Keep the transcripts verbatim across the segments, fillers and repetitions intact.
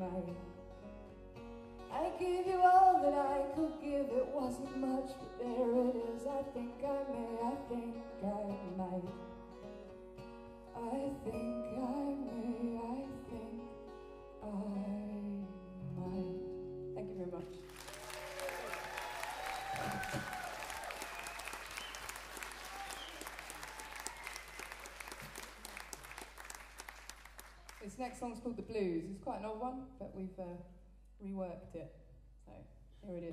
night. I gave you all that I could give, it wasn't much, but there it is. I think I may, I think I might. I think I may, I think I might. Thank you very much. This next song's called The Blues. It's quite an old one, but we've uh, reworked it. So here it is.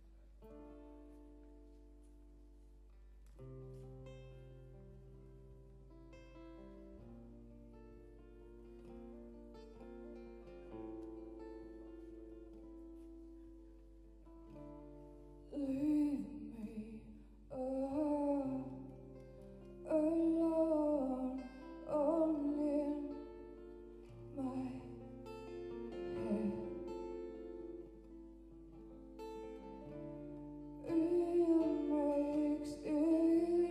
Leave me uh, alone, only in my head. It makes it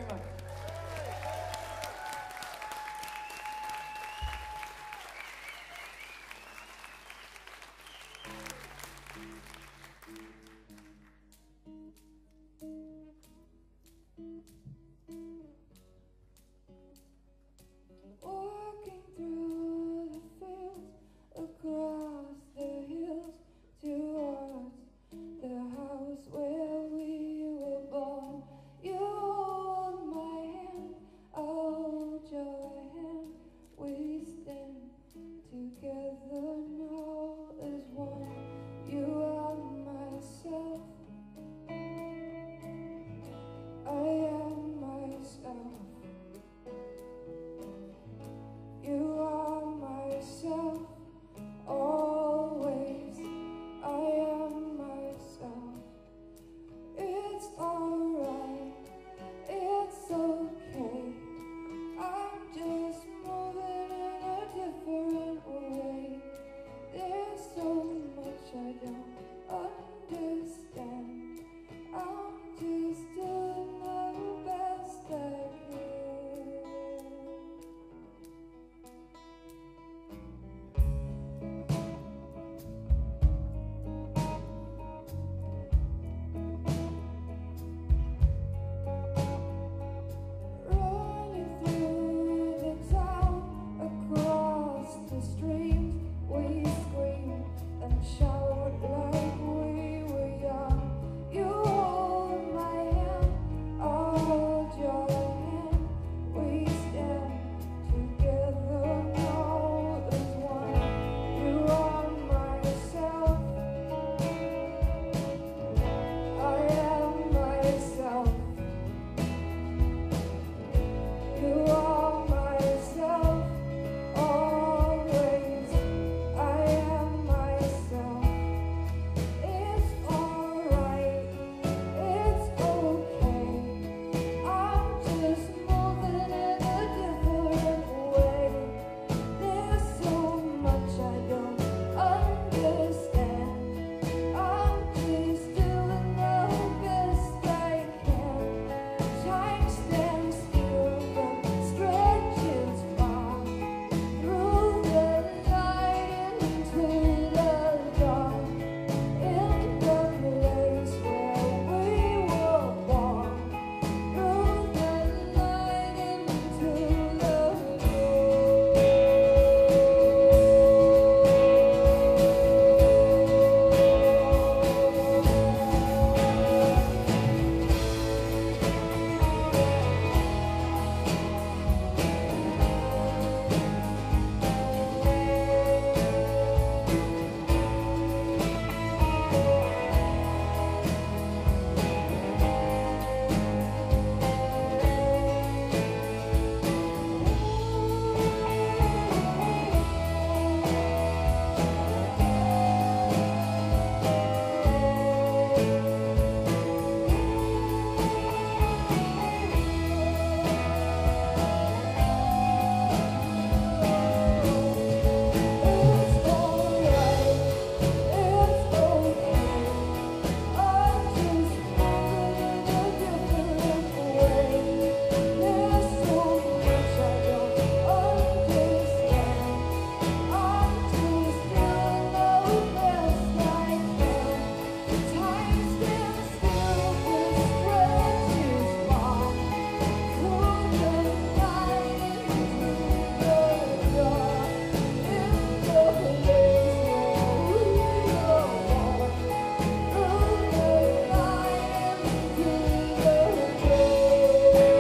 very much. Walking through the fields, across the hills, towards the house where we were born. You hold my hand, I'll hold your hand. We stand together now as one. You are myself, I am myself. You are myself, always. I am myself. It's alright, it's okay. I'm just moving in a different way. There's so much I don't understand. I'm just doing the best I can. Running through the town, across the streams, we scream and shout like we were young. You hold my hand, I'll hold your hand. We stand together now as one. You are myself, I am myself. You are myself, always. I am myself. It's alright, it's okay. I'm just moving in a different way. There's so much I don't understand. I'm just doing the best I can. Time stands still, but stretches far through the night into the dark. In the place where we were born, through the night into the dawn. It's alright, it's okay. I'm just moving in a different way. There's so much I don't understand. I'm just doing the best I can. Time stands still, but stretches far through the night into the dark. In the place where we were born, through the night into the dawn.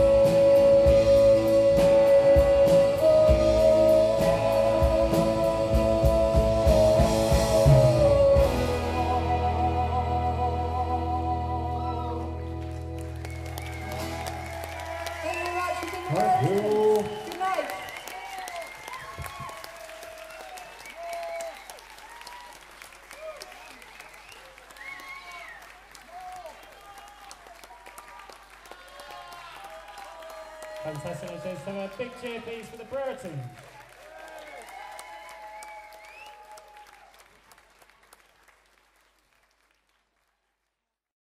Thank you very much for being Thank with you. us. Good night. Fantastic. Let's have a big cheer, please, for the Breretons.